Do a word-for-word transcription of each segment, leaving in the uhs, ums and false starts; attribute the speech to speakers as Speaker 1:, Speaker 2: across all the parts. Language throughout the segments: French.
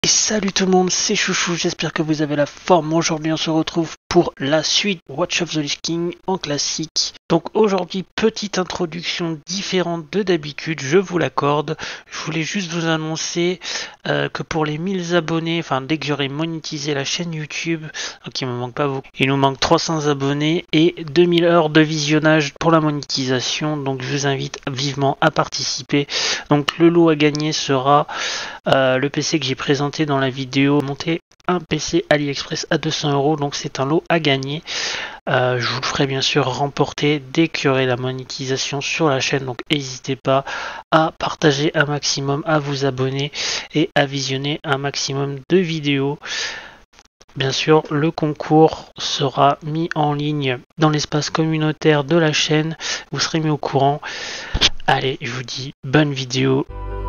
Speaker 1: Et salut tout le monde, c'est Chouchou, j'espère que vous avez la forme. Aujourd'hui on se retrouve pour la suite Watch of the Lich King en classique. Donc aujourd'hui, petite introduction différente de d'habitude, je vous l'accorde. Je voulais juste vous annoncer euh, que pour les mille abonnés, enfin dès que j'aurai monétisé la chaîne YouTube, donc il me manque pas beaucoup, il nous manque trois cents abonnés et deux mille heures de visionnage pour la monétisation. Donc je vous invite vivement à participer. Donc le lot à gagner sera euh, le P C que j'ai présenté dans la vidéo, monter un P C AliExpress à deux cents euros, donc c'est un lot à gagner. Euh, je vous le ferai bien sûr remporter dès qu'il y aurait la monétisation sur la chaîne, donc n'hésitez pas à partager un maximum, à vous abonner et à visionner un maximum de vidéos. Bien sûr, le concours sera mis en ligne dans l'espace communautaire de la chaîne, vous serez mis au courant. Allez, je vous dis bonne vidéo.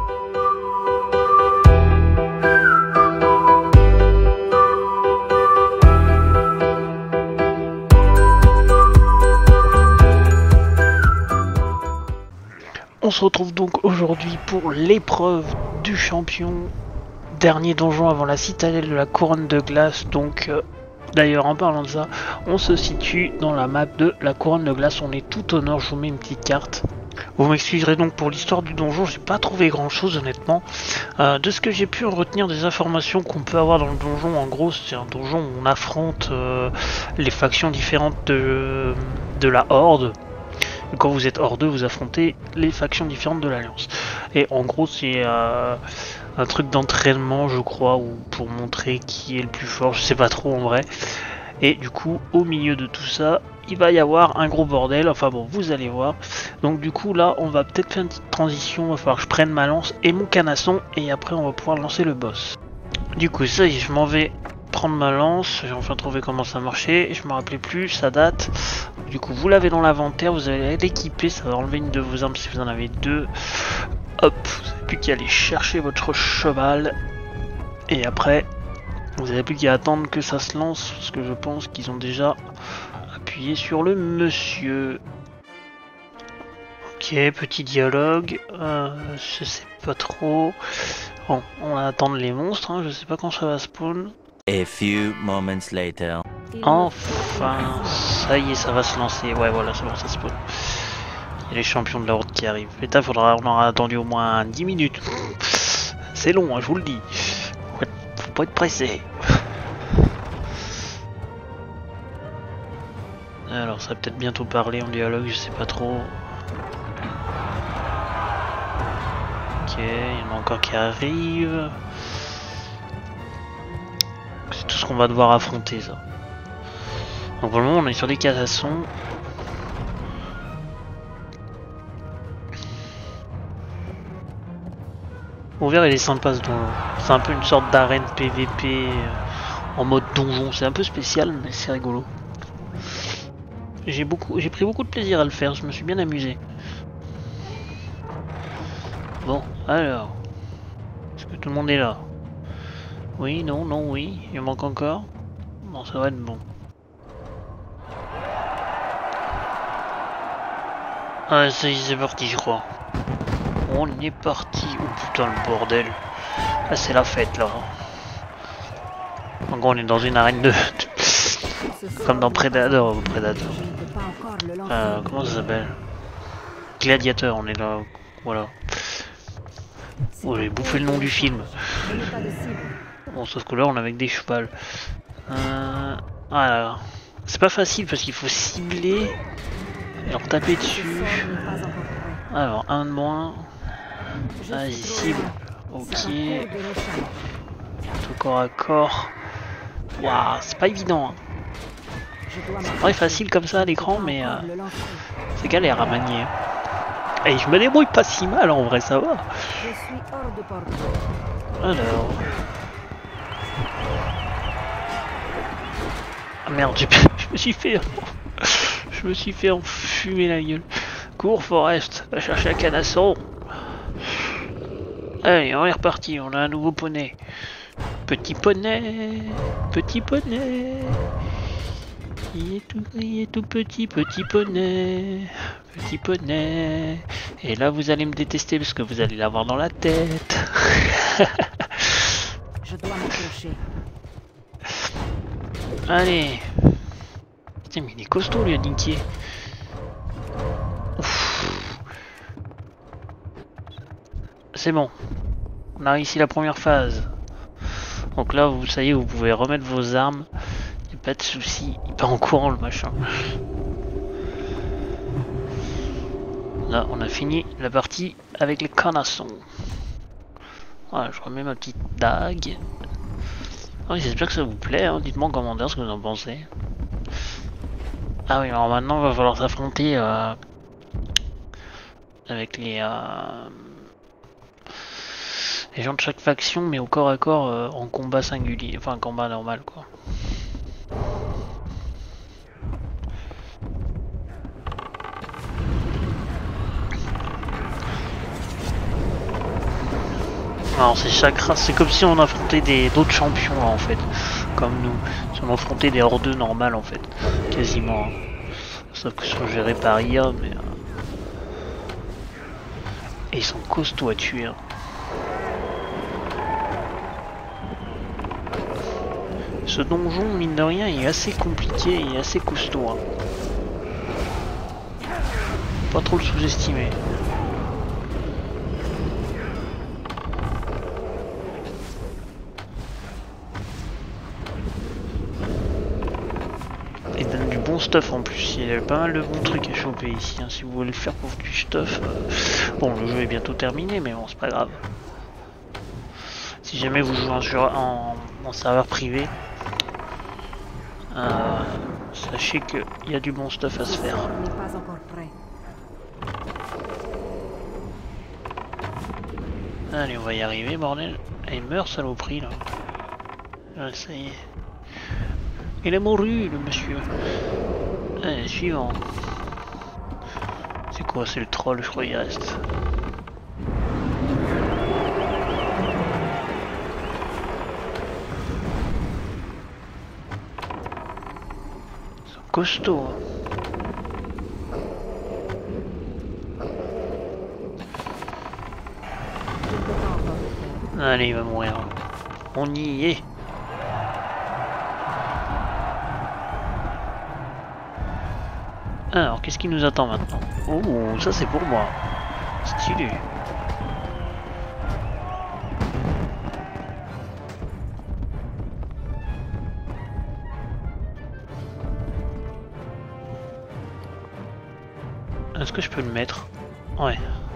Speaker 1: On se retrouve donc aujourd'hui pour l'épreuve du champion, dernier donjon avant la citadelle de la couronne de glace. Donc euh, d'ailleurs en parlant de ça, on se situe dans la map de la couronne de glace, on est tout au nord, je vous mets une petite carte. Vous m'excuserez donc pour l'histoire du donjon, j'ai pas trouvé grand chose honnêtement. Euh, de ce que j'ai pu en retenir des informations qu'on peut avoir dans le donjon, en gros c'est un donjon où on affronte euh, les factions différentes de, de la horde. Quand vous êtes hors d'eux, vous affrontez les factions différentes de l'Alliance. Et en gros, c'est euh, un truc d'entraînement, je crois, ou pour montrer qui est le plus fort, je sais pas trop en vrai. Et du coup, au milieu de tout ça, il va y avoir un gros bordel. Enfin bon, vous allez voir. Donc du coup, là, on va peut-être faire une petite transition. Il va falloir que je prenne ma lance et mon canasson. Et après, on va pouvoir lancer le boss. Du coup, ça y est, je m'en vais prendre ma lance, j'ai enfin trouvé comment ça marchait, je me rappelais plus, ça date. Du coup vous l'avez dans l'inventaire, vous allez l'équiper, ça va enlever une de vos armes si vous en avez deux. Hop, vous n'avez plus qu'à aller chercher votre cheval. Et après, vous n'avez plus qu'à attendre que ça se lance, parce que je pense qu'ils ont déjà appuyé sur le monsieur. Ok, petit dialogue, euh, je sais pas trop. Bon, on va attendre les monstres, hein, je sais pas quand ça va spawn.
Speaker 2: A few moments later.
Speaker 1: Enfin, ça y est, ça va se lancer. Ouais, voilà, c'est bon, ça spawn. Il y a les champions de la horde qui arrivent. Et là, faudra, on aura attendu au moins dix minutes. C'est long, hein, je vous le dis. Faut pas être pressé. Alors, ça va peut-être bientôt parler en dialogue, je sais pas trop. Ok, il y en a encore qui arrivent. C'est tout ce qu'on va devoir affronter, ça. Donc pour le moment on est sur des canassons. On verra, il est sympa ce donjon. C'est un peu une sorte d'arène P V P euh, en mode donjon. C'est un peu spécial mais c'est rigolo. J'ai beaucoup, j'ai pris beaucoup de plaisir à le faire, je me suis bien amusé. Bon, alors. Est-ce que tout le monde est là? Oui, non, non, oui. Il en manque encore? Bon, ça va être bon. Ah, ça y est, c'est parti, je crois. On est parti. Oh putain, le bordel. Là, c'est la fête, là. En gros, on est dans une arène de... Comme dans Predator. Predator. Euh, comment ça s'appelle? Gladiateur, on est là. Voilà. Oh, j'ai bouffé le nom du film. Bon, sauf que là, on est avec des chevals. Euh... Voilà. C'est pas facile parce qu'il faut cibler et leur taper dessus. Alors, un de moins. Vas-y, cible. Ok. Tout corps à corps. Waouh, c'est pas évident. Hein. C'est vrai facile comme ça à l'écran, mais euh, c'est galère à manier. Et je me débrouille pas si mal en vrai, ça va. Alors. Ah merde, je me suis fait. Je me suis fait enfumer la gueule. Cours, Forest, va chercher un canasson. Allez, on est reparti, on a un nouveau poney. Petit poney, petit poney. Il est tout, il est tout petit, petit poney. Petit poney. Et là, vous allez me détester parce que vous allez l'avoir dans la tête.
Speaker 3: dois m'approcher.
Speaker 1: Allez. Putain, mais il est costaud lui à niquer. C'est bon. On a réussi la première phase. Donc là, vous ça y est, vous pouvez remettre vos armes. Y'a pas de souci. Il part en courant le machin. Là, on a fini la partie avec les canassons. Voilà, je remets ma petite dague. Ah oui, j'espère que ça vous plaît. Hein. Dites-moi en commentaire ce que vous en pensez. Ah oui, alors maintenant, il va falloir s'affronter euh, avec les, euh, les gens de chaque faction, mais au corps à corps euh, en combat singulier. Enfin, combat normal, quoi. Alors c'est chaque race, c'est comme si on affrontait des d'autres champions là, en fait, comme nous, si on affrontait des hors-deux normales en fait, quasiment. Hein. Sauf que sont gérés par I A, mais... Euh... Et ils sont costauds à tuer. Hein. Ce donjon, mine de rien, il est assez compliqué et assez costaud. Hein. Pas trop le sous-estimer. Il donne du bon stuff en plus, il y a pas mal de bons trucs à choper ici, hein, si vous voulez le faire pour du stuff. Euh... Bon, le jeu est bientôt terminé, mais bon, c'est pas grave. Si jamais vous jouez un jeu en, en serveur privé, euh, sachez qu'il y a du bon stuff à se faire.
Speaker 3: n'est pas encore prêt.
Speaker 1: Allez, on va y arriver, bordel. Et il meurt, saloperie, là. Ah, ça y est. Il est mouru, le monsieur. Allez, suivant. C'est quoi? C'est le troll, je crois, il reste. Ils sont costauds. Hein. Allez, il va mourir. On y est. Alors, qu'est-ce qui nous attend maintenant? Oh, ça c'est pour moi. Stylé. Est-ce que je peux le mettre? Ouais.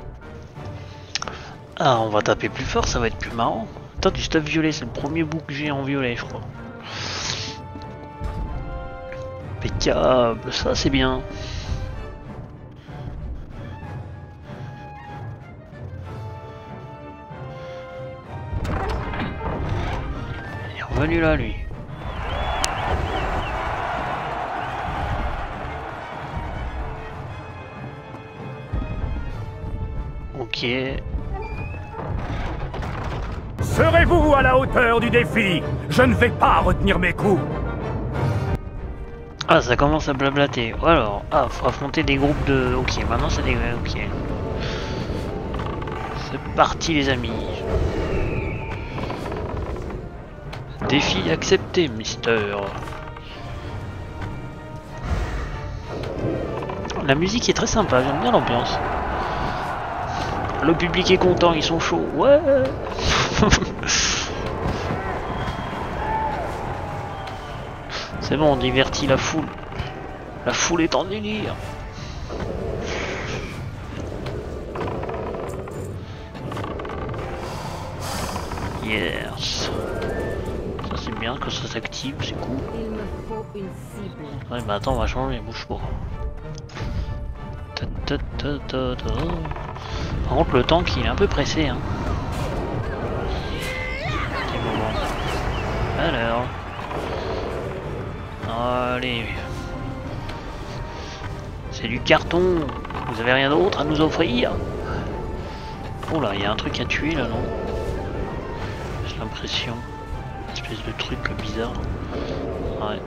Speaker 1: Ah, on va taper plus fort, ça va être plus marrant. Attends, du stuff violet, c'est le premier bout que j'ai en violet, je crois. Impeccable, ça c'est bien. Il est revenu là, lui. Ok.
Speaker 4: Serez-vous à la hauteur du défi? Je ne vais pas retenir mes coups.
Speaker 1: Ah, ça commence à blablater. Alors, ah, faut affronter des groupes de... Ok, maintenant c'est des... Ok. C'est parti les amis. Défi accepté, Mister. La musique est très sympa, j'aime bien l'ambiance. Le public est content, ils sont chauds. Ouais. C'est bon, on divertit la foule. La foule est en délire. Yes. Ça c'est bien que ça s'active, c'est cool.
Speaker 3: Il me faut une cible.
Speaker 1: Ouais, bah attends, on va changer, bouge pas. Ta, ta, ta, ta, ta. Par contre, le tank il est un peu pressé. Hein. Petit moment. Alors. Allez. C'est du carton. Vous avez rien d'autre à nous offrir? Oh là, il y a un truc à tuer là, non? J'ai l'impression. Une espèce de truc bizarre. Ouais.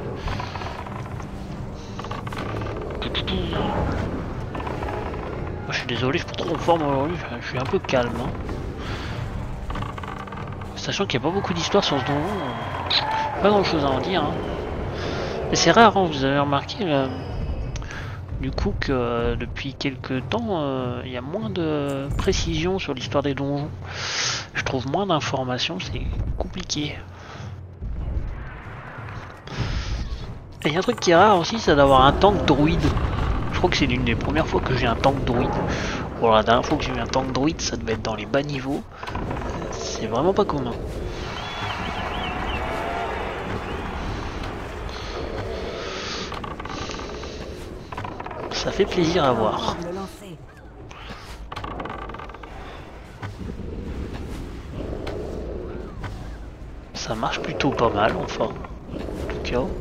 Speaker 1: Moi, je suis désolé, je suis pas trop en forme aujourd'hui. Je suis un peu calme. Hein. Sachant qu'il n'y a pas beaucoup d'histoire sur ce donjon, euh, pas grand chose à en dire. Hein. Et c'est rare, hein, vous avez remarqué là, du coup que euh, depuis quelques temps, euh, il y a moins de précision sur l'histoire des donjons. Je trouve moins d'informations, c'est compliqué. Et il y a un truc qui est rare aussi, c'est d'avoir un tank druide. Je crois que c'est l'une des premières fois que j'ai un tank druide. Bon, la dernière fois que j'ai eu un tank druide, ça devait être dans les bas niveaux. C'est vraiment pas commun. Ça fait plaisir à voir.
Speaker 3: Le lancer.
Speaker 1: Ça marche plutôt pas mal, enfin. En tout cas.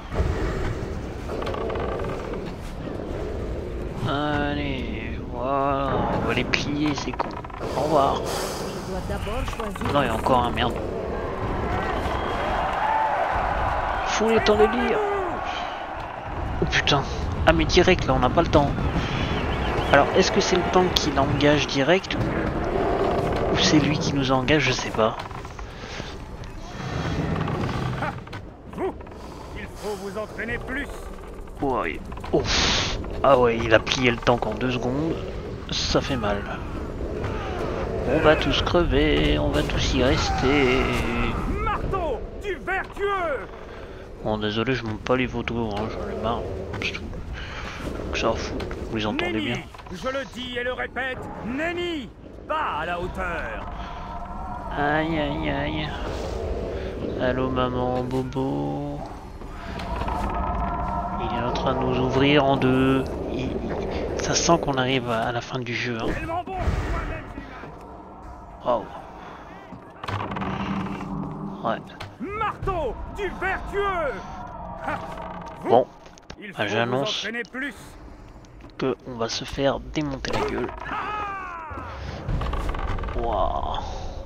Speaker 1: Allez, voilà. On va les plier, c'est con. Au revoir.
Speaker 3: Je dois d'abord choisir.
Speaker 1: Non, il y a encore un merde. Fous les temps de lire. Oh putain. Ah mais direct là, on n'a pas le temps. Alors, est-ce que c'est le tank qui l'engage direct ou c'est lui qui nous engage, je sais pas.
Speaker 4: Vous, il faut vous entraîner plus.
Speaker 1: Ouais. Oh. Ah ouais, il a plié le tank en deux secondes. Ça fait mal. On va tous crever, on va tous y rester.
Speaker 4: Marteau du vertueux.
Speaker 1: Bon, désolé, je monte pas les photos, hein, j'en ai marre. C'est tout. Que ça fout, vous les entendez
Speaker 4: Nenni,
Speaker 1: bien.
Speaker 4: je le dis et le répète, Nenni, pas à la hauteur.
Speaker 1: Aïe aïe aïe. Allô maman, Bobo. Il est en train de nous ouvrir en deux. Il- il- Ça sent qu'on arrive à la fin du jeu. Hein.
Speaker 4: Tellement bon, moi-même, j'ai
Speaker 1: Wow. Ouais.
Speaker 4: Marteau du vertueux. Ha, vous,
Speaker 1: Bon,
Speaker 4: il
Speaker 1: ah,
Speaker 4: faut vous
Speaker 1: j'annonce.
Speaker 4: entraîner plus.
Speaker 1: Que on va se faire démonter la gueule. Waouh.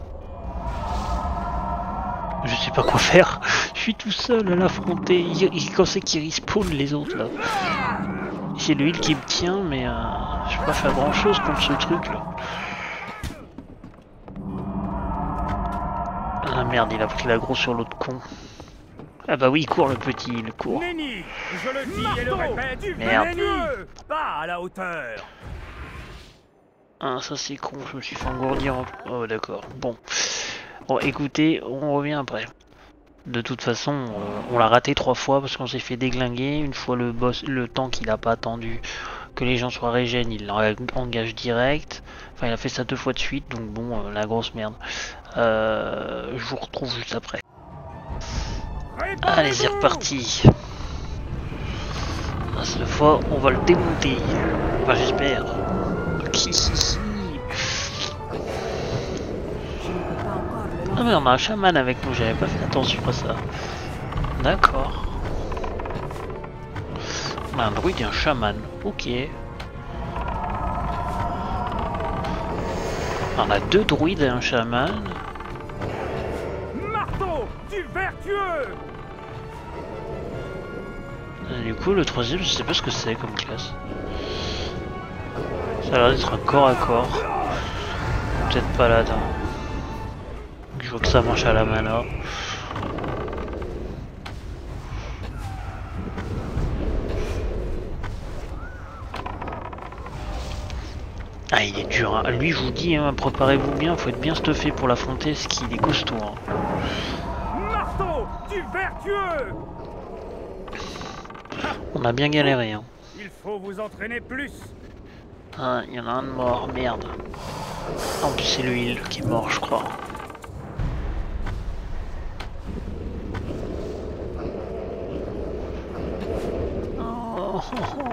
Speaker 1: Je sais pas quoi faire. Je suis tout seul à l'affronter. Il, il quand c'est qu'ils respawn les autres là. C'est le heal qui me tient, mais euh, je peux pas faire grand chose contre ce truc là. Ah merde, il a pris l'aggro sur l'autre con. Ah bah oui, il court le petit, il court.
Speaker 4: Nenni, je le dis et le répète, du
Speaker 1: Merde.
Speaker 4: vertueux, pas à la hauteur.
Speaker 1: Ah ça c'est con, je me suis fait engourdir en... Oh d'accord, bon. Bon écoutez, on revient après. De toute façon, euh, on l'a raté trois fois parce qu'on s'est fait déglinguer. Une fois le boss, le tank il a pas attendu que les gens soient régènes, il l'engage direct. Enfin il a fait ça deux fois de suite, donc bon, euh, la grosse merde. Euh, je vous retrouve juste après. Allez c'est reparti. Ah, cette fois on va le démonter. Enfin j'espère. Ah mais on a un chaman avec nous, j'avais pas fait attention à ça. D'accord. On a un druide et un chaman, ok. On a deux druides et un chaman.
Speaker 4: Marteau du vertueux.
Speaker 1: Et du coup le troisième je sais pas ce que c'est comme classe. Ça a l'air d'être un corps à corps. Peut-être pas là dedans. Je vois que ça marche à la mana. Ah il est dur hein. Lui je vous dis hein, préparez-vous bien, faut être bien stuffé pour l'affronter parce qu'il est costaud hein.
Speaker 4: Marteau du vertueux.
Speaker 1: On a bien galéré hein.
Speaker 4: Il faut vous entraîner plus.
Speaker 1: Ah il y en a un de mort, merde. En plus c'est le heal qui est mort je crois. Oh, oh, oh.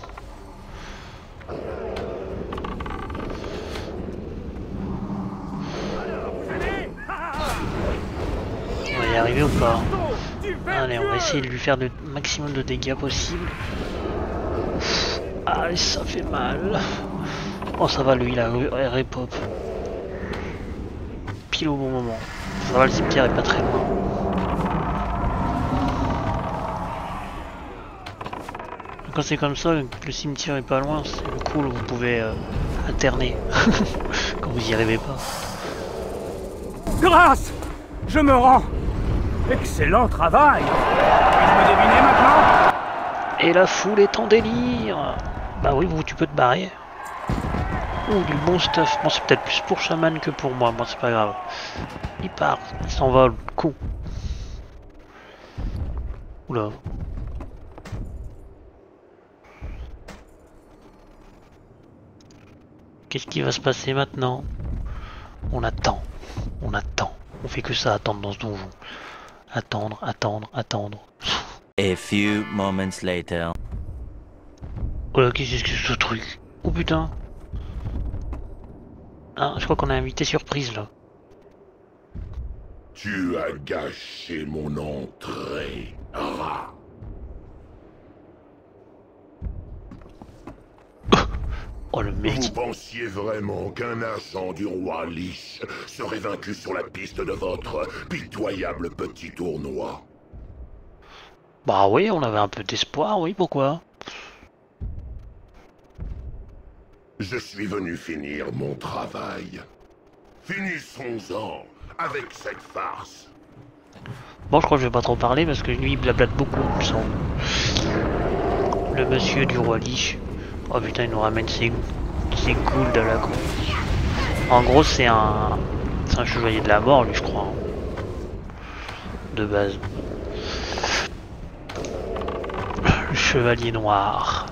Speaker 1: On va y arriver ou pas? Allez, on va essayer de lui faire le maximum de dégâts possible. Ah, ça fait mal. Oh, ça va, lui, il a repop. Pile au bon moment. Ça va, le cimetière est pas très loin. Quand c'est comme ça, le cimetière est pas loin, c'est le cool où vous pouvez euh, alterner quand vous y arrivez pas.
Speaker 4: Grâce. Je me rends. Excellent travail. Puis-je me deviner maintenant?
Speaker 1: Et la foule est en délire. Bah oui, vous, tu peux te barrer. Ouh, du bon stuff. Bon, c'est peut-être plus pour Shaman que pour moi. Bon, c'est pas grave. Il part. Il s'envole. Cool. Oula. Qu'est-ce qui va se passer maintenant? On attend. On attend. On fait que ça, attendre dans ce donjon. Attendre, attendre, attendre.
Speaker 2: A few moments later.
Speaker 1: Oh là, qu'est-ce que c'est ce truc? Oh putain. Ah, je crois qu'on a un invité surprise là.
Speaker 5: Tu as gâché mon entrée, rat.
Speaker 1: Oh le mec.
Speaker 5: Vous pensiez vraiment qu'un agent du roi Lich serait vaincu sur la piste de votre pitoyable petit tournoi?
Speaker 1: Bah oui, on avait un peu d'espoir, oui, pourquoi?
Speaker 5: Je suis venu finir mon travail. Finissons-en avec cette farce.
Speaker 1: Bon, je crois que je vais pas trop parler parce que lui il blablate beaucoup, il me semble. Le monsieur du roi Lich. Oh putain, il nous ramène ses, ses ghouls de la con. En gros, c'est un, c'est un chevalier de la mort, lui, je crois. Hein. De base. Le chevalier noir.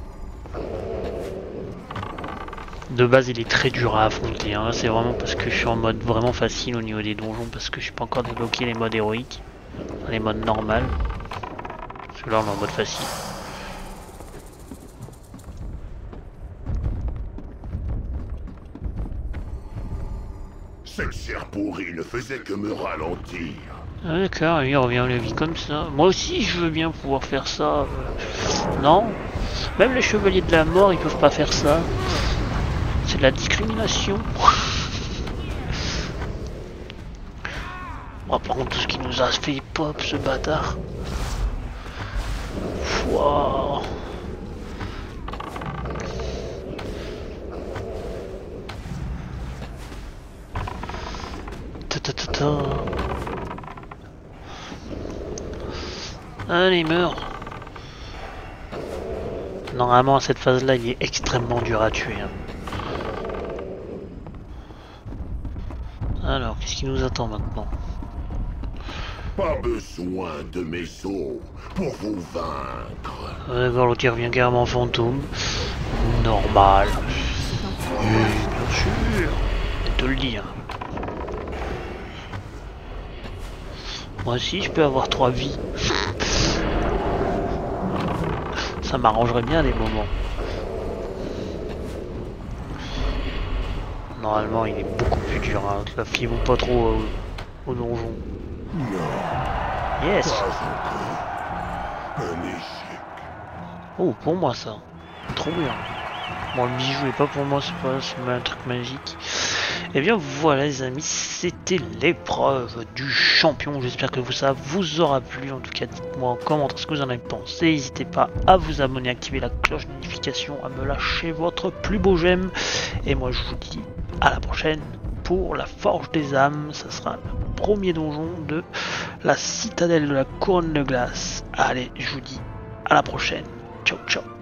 Speaker 1: De base, il est très dur à affronter. Hein. C'est vraiment parce que je suis en mode vraiment facile au niveau des donjons, parce que je peux encore débloquer les modes héroïques, les modes normales. Parce que là, on est en mode facile.
Speaker 5: Cette chair pourrie ne faisait que me ralentir.
Speaker 1: Ah, d'accord, il revient à la vie comme ça. Moi aussi, je veux bien pouvoir faire ça. Euh... Non, même les chevaliers de la mort, ils peuvent pas faire ça. C'est de la discrimination. Oh, par contre, tout ce qui nous a fait pop, ce bâtard. Wow. Ta ta ta ta. Allez, meurs. Normalement, à cette phase-là, il est extrêmement dur à tuer. Hein. Alors, qu'est-ce qui nous attend maintenant?
Speaker 5: Pas besoin de mes os pour vous vaincre.
Speaker 1: D'accord, l'autre revient carrément fantôme. Normal. Oui, bien sûr. Je te le dis. Hein. Moi aussi, je peux avoir trois vies. Ça m'arrangerait bien à des moments. Normalement, il est beaucoup plus dur. Hein. La fiez-vous pas trop au, au donjon.
Speaker 5: Non.
Speaker 1: Yes.
Speaker 5: Pas encore. Un échec.
Speaker 1: Oh, pour moi ça. Trop bien. Bon, le bijou est pas pour moi, c'est pas c'est un truc magique. Et bien voilà les amis, c'était l'épreuve du champion. J'espère que vous, ça vous aura plu. En tout cas, dites-moi en commentaire ce que vous en avez pensé. N'hésitez pas à vous abonner, activer la cloche de notification, à me lâcher votre plus beau j'aime. Et moi je vous dis à la prochaine pour la Forge des âmes. Ça sera le premier donjon de la citadelle de la couronne de glace. Allez, je vous dis à la prochaine. Ciao ciao.